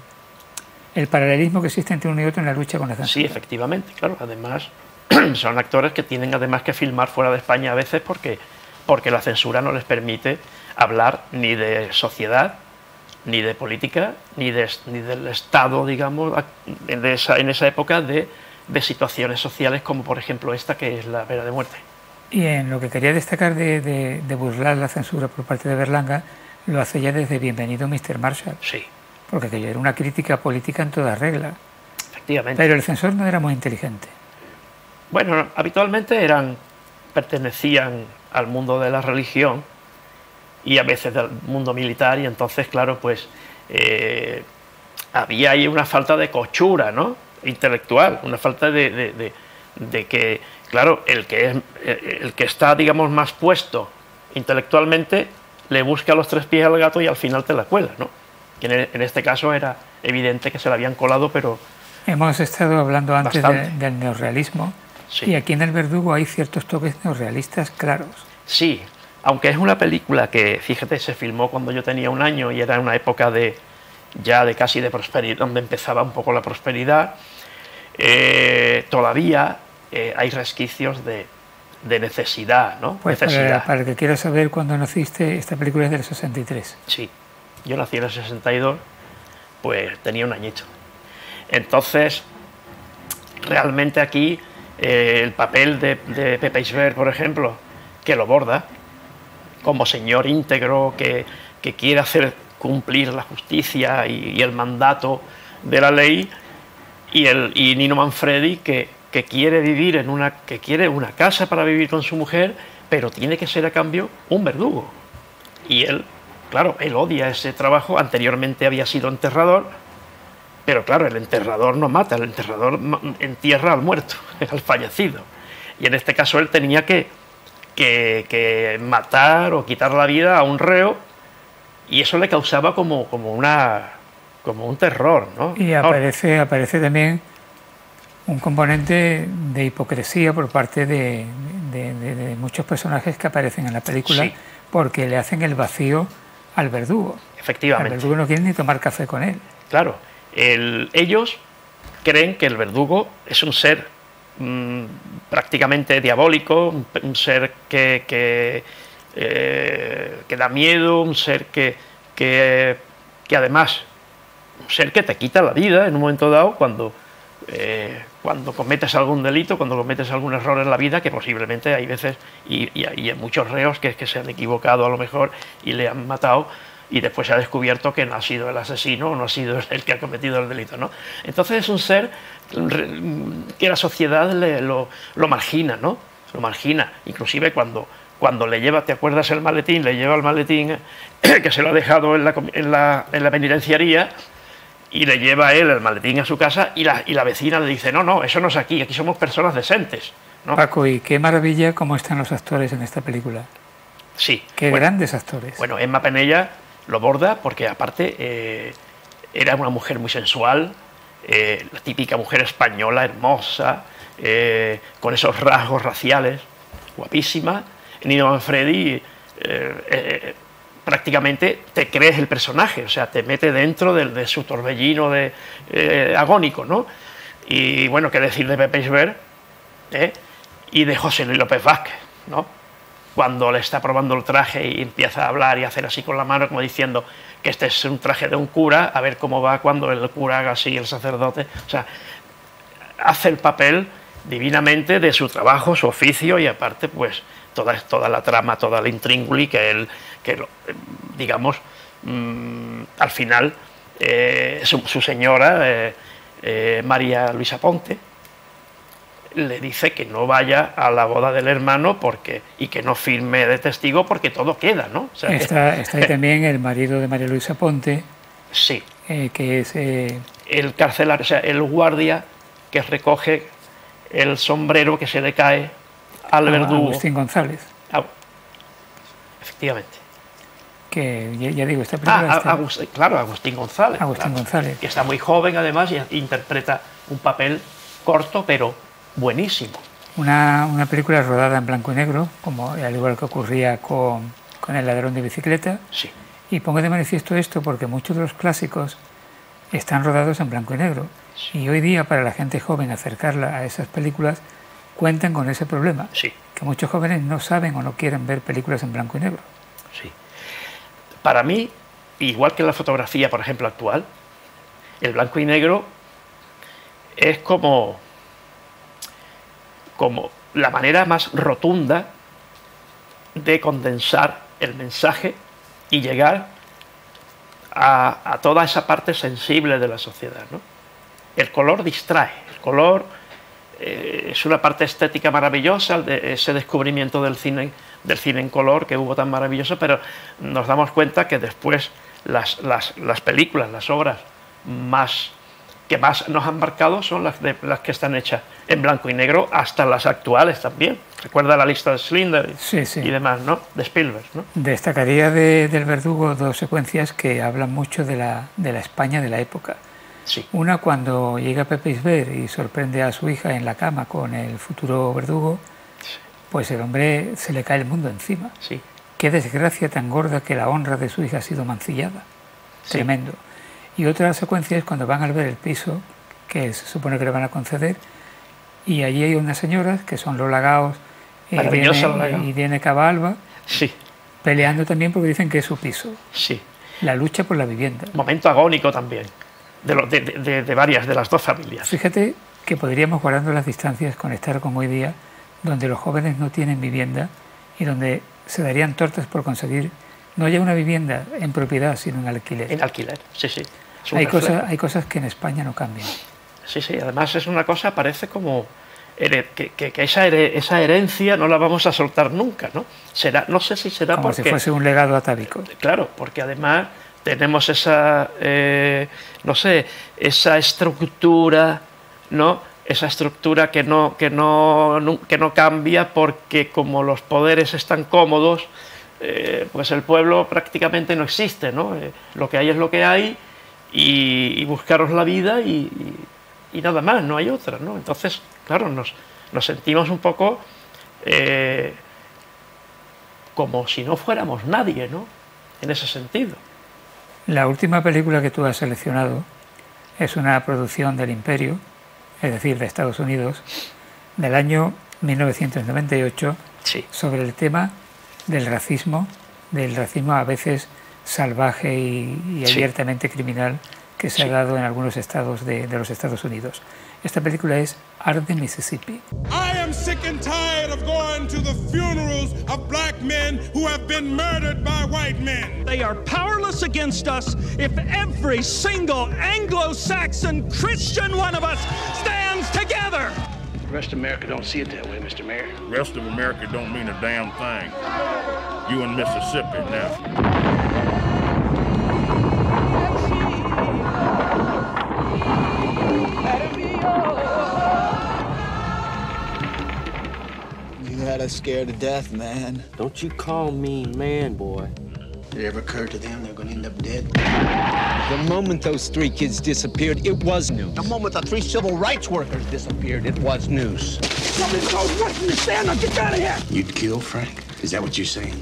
el paralelismo que existe entre uno y otro en la lucha con la censura. Sí, efectivamente, claro. Además, son actores que tienen además que filmar fuera de España a veces porque la censura no les permite hablar ni de sociedad, ni de política, ni del Estado, digamos, en esa época de situaciones sociales como por ejemplo esta, que es la pena de muerte. Y en lo que quería destacar de burlar la censura por parte de Berlanga, lo hace ya desde Bienvenido Mr. Marshall. Sí. Porque aquello era una crítica política en toda regla. Efectivamente. Pero el censor no era muy inteligente. Bueno, habitualmente pertenecían al mundo de la religión y a veces del mundo militar, y entonces, claro, pues había ahí una falta de cochura, ¿no?, intelectual, una falta de que, claro, el que está, digamos, más puesto intelectualmente le busca los tres pies al gato y al final te la cuela, ¿no? Que en este caso era evidente que se la habían colado, pero hemos estado hablando antes del neorrealismo, Sí. Y aquí en El Verdugo hay ciertos toques neorrealistas claros. Sí, aunque es una película que, fíjate, se filmó cuando yo tenía 1 año y era una época ya de casi de prosperidad, donde empezaba un poco la prosperidad, todavía hay resquicios de necesidad, ¿no? Pues necesidad. Para el que quiera saber cuándo naciste, esta película es del 63. Sí, yo nací en el 62, pues tenía 1 añito. Entonces, realmente aquí el papel de Pepe Isbert, por ejemplo, que lo borda como señor íntegro que quiere hacer cumplir la justicia y el mandato de la ley, y Nino Manfredi que quiere vivir que quiere una casa para vivir con su mujer, pero tiene que ser a cambio un verdugo. Y él, claro, él odia ese trabajo. Anteriormente había sido enterrador, pero claro, el enterrador no mata, el enterrador entierra al muerto, al fallecido. Y en este caso él tenía que matar o quitar la vida a un reo, y eso le causaba como un terror, ¿no? Y aparece también un componente de hipocresía por parte de muchos personajes que aparecen en la película, sí, porque le hacen el vacío al verdugo. Efectivamente. El verdugo no quiere ni tomar café con él. Claro, ellos creen que el verdugo es un ser prácticamente diabólico, un ser que da miedo, un ser que además, un ser que te quita la vida en un momento dado cuando cometes algún delito, cuando cometes algún error en la vida, que posiblemente hay veces, y hay muchos reos que se han equivocado a lo mejor y le han matado, y después se ha descubierto que no ha sido el asesino o no ha sido el que ha cometido el delito, ¿no? Entonces es un ser que la sociedad lo margina, ¿no? Lo margina, inclusive cuando le lleva, ¿te acuerdas el maletín? Le lleva el maletín que se lo ha dejado en la penitenciaría, y le lleva a él el maletín a su casa, y la vecina le dice, no, eso no es aquí somos personas decentes, ¿no? Paco, y qué maravilla cómo están los actores en esta película. Sí. Qué grandes actores. Bueno, Emma Penella lo borda porque aparte era una mujer muy sensual, la típica mujer española, hermosa, con esos rasgos raciales, guapísima. Nino Manfredi prácticamente te crees el personaje, o sea, te mete dentro de su torbellino agónico, ¿no? Y bueno, qué decir de Pepe Isbert y de José Luis López Vázquez, ¿no? Cuando le está probando el traje y empieza a hablar y a hacer así con la mano, como diciendo que este es un traje de un cura, a ver cómo va cuando el cura haga así, el sacerdote. O sea, hace el papel divinamente de su trabajo, su oficio, y aparte, pues, toda la trama, toda la intríngulis digamos, al final, su señora, María Luisa Ponte, le dice que no vaya a la boda del hermano y que no firme de testigo porque todo queda, ¿no? O sea, está ahí también el marido de María Luisa Ponte, sí, que es el carcelario, o sea, el guardia que recoge el sombrero que se le cae al verdugo. Agustín González. Efectivamente. Que ya digo, esta película claro, Agustín González. Agustín González. Que está muy joven además y interpreta un papel corto pero buenísimo. Una película rodada en blanco y negro, como al igual que ocurría con El ladrón de bicicleta. Sí. Y pongo de manifiesto esto porque muchos de los clásicos están rodados en blanco y negro. Sí. Y hoy día, para la gente joven acercarla a esas películas, cuentan con ese problema. Sí. Que muchos jóvenes no saben o no quieren ver películas en blanco y negro. Sí. Para mí, igual que la fotografía, por ejemplo, actual, el blanco y negro es como la manera más rotunda de condensar el mensaje y llegar a toda esa parte sensible de la sociedad, ¿no? El color distrae, el color es una parte estética maravillosa, ese descubrimiento del cine en color que hubo tan maravilloso, pero nos damos cuenta que después las películas, las obras que más nos han marcado son las que están hechas en blanco y negro, hasta las actuales también. Recuerda la lista de Schindler y demás, ¿no? De Spielberg, ¿no? Destacaría del verdugo dos secuencias que hablan mucho de la España de la época. Sí. Una cuando llega Pepe Isbert y sorprende a su hija en la cama con el futuro verdugo, pues el hombre se le cae el mundo encima. Sí. Qué desgracia tan gorda que la honra de su hija ha sido mancillada. Sí. Tremendo. Y otra secuencia es cuando van a ver el piso que se supone que le van a conceder, y allí hay unas señoras que son Lola Gaos y Irene Cabalba, sí, peleando también porque dicen que es su piso. Sí. La lucha por la vivienda. Momento agónico también, de varias, de las dos familias. Fíjate que podríamos, guardando las distancias, conectar con hoy día, donde los jóvenes no tienen vivienda y donde se darían tortas por conseguir no ya una vivienda en propiedad, sino en alquiler. En alquiler, sí, sí. Hay cosas que en España no cambian. Sí, sí, además es una cosa, parece como que esa herencia no la vamos a soltar nunca, ¿no? No sé si será como porque... si fuese un legado atávico. Claro, porque además tenemos esa, no sé, esa estructura, ¿no? Esa estructura que no cambia, porque como los poderes están cómodos, pues el pueblo prácticamente no existe, ¿no? Lo que hay es lo que hay, y buscaros la vida y nada más, no hay otra, ¿no? Entonces, claro, nos sentimos un poco como si no fuéramos nadie, ¿no? En ese sentido. La última película que tú has seleccionado es una producción del Imperio, es decir, de Estados Unidos, del año 1998, sí, sobre el tema del racismo a veces salvaje y abiertamente criminal que se ha dado en algunos estados de los Estados Unidos. Esta película es Arde, Mississippi. I am sick and tired of going to the funerals of black men who have been murdered by white men. They are powerless against us if every single Anglo-Saxon Christian one of us stands together. The rest of America don't see it that way, Mr. Mayor. The rest of America don't mean a damn thing. You in Mississippi now. You had us scared to death, man. Don't you call me man, boy. Did it ever occur to them they're gonna end up dead? The moment those 3 kids disappeared, it was news. The moment the 3 civil rights workers disappeared, it was news. Somebody's close. What's in the stand? Now get out of here. You'd kill Frank? Is that what you're saying?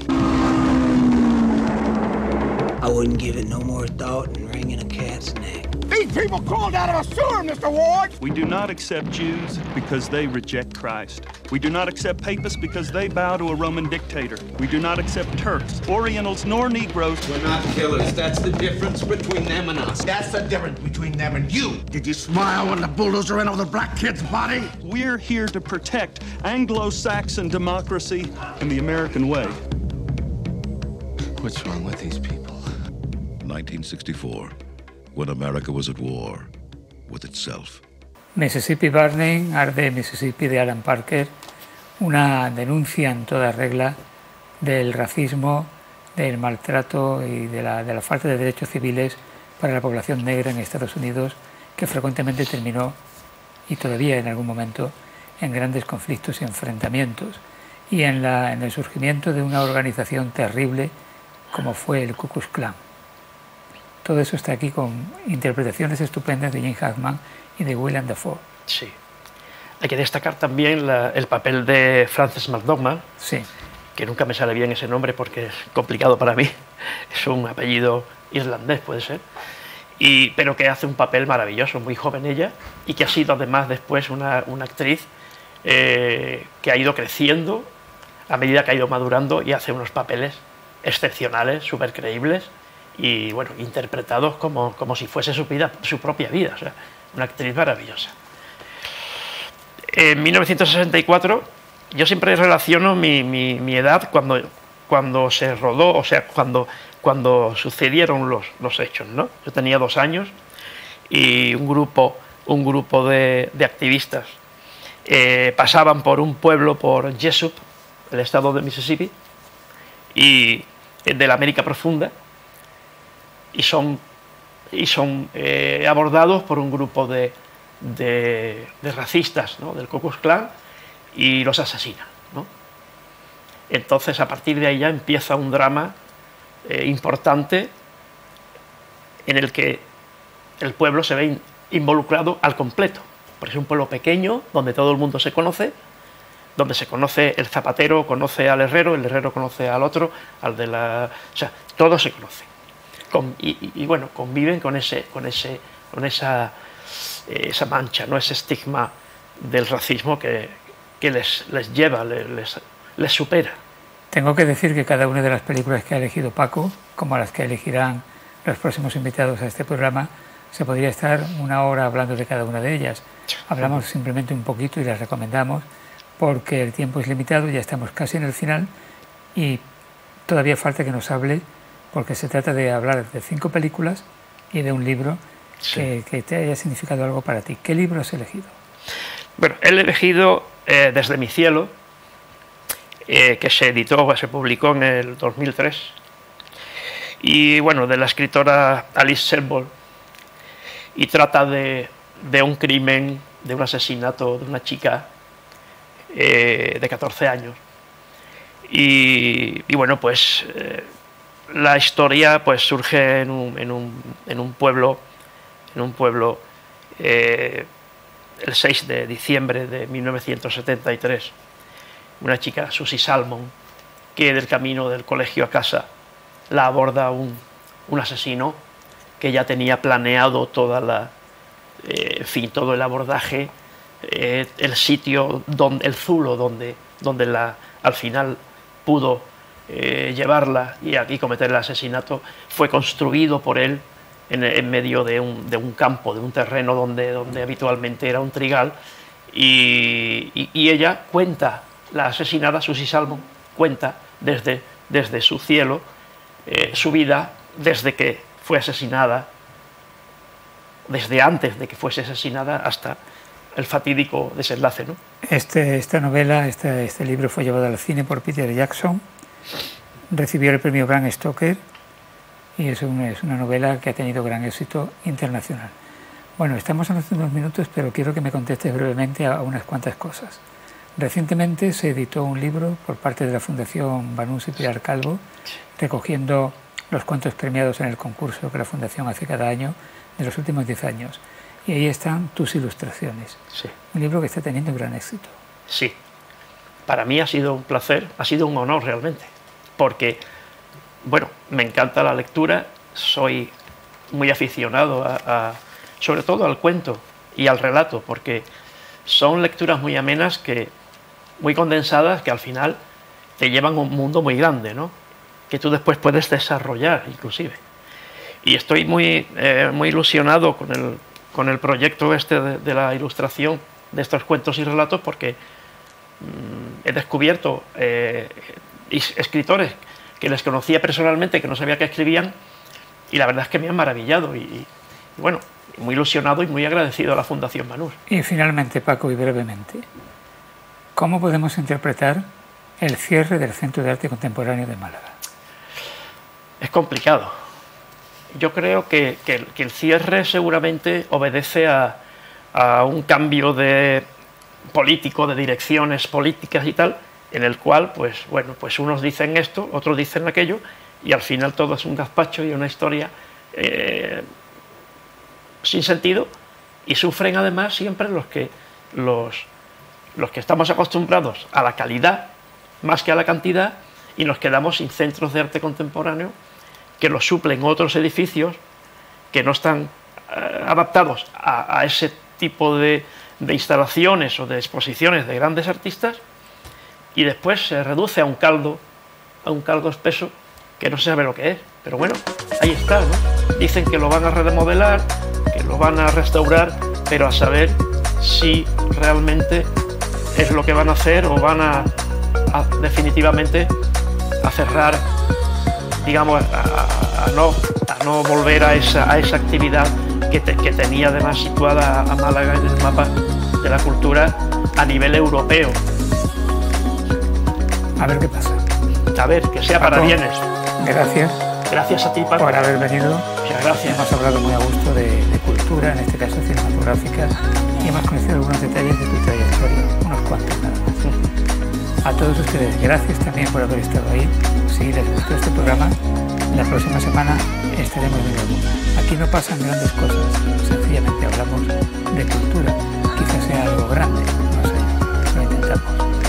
I wouldn't give it no more thought than wringing a cat's neck. These people crawled out of a sewer, Mr. Ward! We do not accept Jews because they reject Christ. We do not accept Papists because they bow to a Roman dictator. We do not accept Turks, Orientals, nor Negroes. We're not killers. That's the difference between them and us. That's the difference between them and you. Did you smile when the bulldozer ran over the black kid's body? We're here to protect Anglo-Saxon democracy and the American way. What's wrong with these people? 1964, when America was at war with itself. Mississippi Burning, Arde, Mississippi, de Alan Parker, una denuncia en toda regla del racismo, del maltrato y de la falta de derechos civiles para la población negra en Estados Unidos, que frecuentemente terminó, y todavía en algún momento, en grandes conflictos y enfrentamientos, y en el surgimiento de una organización terrible como fue el Ku Klux Klan. Todo eso está aquí con interpretaciones estupendas de Gene Hackman y de Willem Dafoe. Sí. Hay que destacar también el papel de Frances McDormand, sí, que nunca me sale bien ese nombre porque es complicado para mí. Es un apellido irlandés, puede ser. Pero que hace un papel maravilloso, muy joven ella, y que ha sido además después una actriz que ha ido creciendo a medida que ha ido madurando y hace unos papeles excepcionales, súper creíbles, y bueno, interpretados como si fuese su propia vida. O sea, una actriz maravillosa. En 1964 yo siempre relaciono mi edad cuando se rodó, o sea, cuando sucedieron los hechos, ¿no? Yo tenía 2 años y un grupo de activistas pasaban por un pueblo, por Jesup, el estado de Mississippi, y de la América Profunda, y son abordados por un grupo de racistas, ¿no?, del Ku Klux Klan, y los asesinan, ¿no? Entonces, a partir de ahí ya empieza un drama importante en el que el pueblo se ve involucrado al completo, porque es un pueblo pequeño donde todo el mundo se conoce, donde se conoce el zapatero, conoce al herrero, el herrero conoce al otro, al de la... O sea, todos se conocen. Y bueno, conviven con esa mancha, ¿no? Ese estigma del racismo que les lleva, les supera. Tengo que decir que cada una de las películas que ha elegido Paco, como las que elegirán los próximos invitados a este programa, se podría estar una hora hablando de cada una de ellas. Hablamos simplemente un poquito y las recomendamos porque el tiempo es limitado, ya estamos casi en el final y todavía falta que nos hable, porque se trata de hablar de 5 películas y de un libro que te haya significado algo para ti. ¿Qué libro has elegido? Bueno, he elegido Desde mi cielo, que se publicó en el 2003, y bueno, de la escritora Alice Sebold, y trata de un crimen, de un asesinato de una chica de 14 años. Y bueno, pues la historia pues surge en un pueblo el 6 de diciembre de 1973. Una chica, Susie Salmon, que del camino del colegio a casa la aborda un asesino que ya tenía planeado todo el abordaje, el sitio, el zulo donde al final pudo llevarla y aquí cometer el asesinato, fue construido por él en medio de un campo, de un terreno donde habitualmente era un trigal, y ella cuenta, la asesinada Susie Salmon cuenta desde su cielo su vida desde que fue asesinada, desde antes de que fuese asesinada hasta el fatídico desenlace, ¿no? Esta novela, este libro fue llevado al cine por Peter Jackson, recibió el premio Bram Stoker y es una novela que ha tenido gran éxito internacional. Bueno, estamos en los últimos minutos, pero quiero que me contestes brevemente a unas cuantas cosas. Recientemente se editó un libro por parte de la Fundación Banús y Pilar Calvo, recogiendo los cuentos premiados en el concurso que la Fundación hace cada año de los últimos 10 años. Y ahí están tus ilustraciones. Sí. Un libro que está teniendo gran éxito. Sí. Para mí ha sido un placer, ha sido un honor realmente, porque, bueno, me encanta la lectura, soy muy aficionado sobre todo al cuento y al relato, porque son lecturas muy amenas, muy condensadas, que al final te llevan a un mundo muy grande, ¿no? Que tú después puedes desarrollar, inclusive. Y estoy muy ilusionado con el proyecto este de la ilustración de estos cuentos y relatos, porque he descubierto escritores que les conocía personalmente, que no sabía que escribían, y la verdad es que me han maravillado. Y bueno, muy ilusionado y muy agradecido a la Fundación Banús. Y finalmente, Paco, y brevemente, ¿cómo podemos interpretar el cierre del Centro de Arte Contemporáneo de Málaga? Es complicado. Yo creo que el cierre seguramente obedece a un cambio político, de direcciones políticas y tal, en el cual, pues bueno, pues unos dicen esto, otros dicen aquello, y al final todo es un gazpacho y una historia sin sentido, y sufren además siempre los que estamos acostumbrados a la calidad más que a la cantidad, y nos quedamos sin centros de arte contemporáneo que los suplen otros edificios que no están adaptados a ese tipo de instalaciones o de exposiciones de grandes artistas, y después se reduce a un caldo espeso que no se sabe lo que es. Pero bueno, ahí está, ¿no? Dicen que lo van a remodelar, que lo van a restaurar, pero a saber si realmente es lo que van a hacer, o van a definitivamente a cerrar, digamos, a no volver a esa actividad que tenía además situada a Málaga en el mapa de la cultura a nivel europeo. A ver qué pasa. A ver, que sea para bienes. Gracias. Gracias a ti, Paco, por haber venido. Muchas gracias. Hemos hablado muy a gusto de cultura, en este caso cinematográfica, y hemos conocido algunos detalles de tu trayectoria, unos cuantos nada más. A todos ustedes, gracias también por haber estado ahí. Si les gustó este programa, La próxima semana estaremos de nuevo. Aquí no pasan grandes cosas, sencillamente hablamos de cultura. Quizás sea algo grande, no sé, lo intentamos.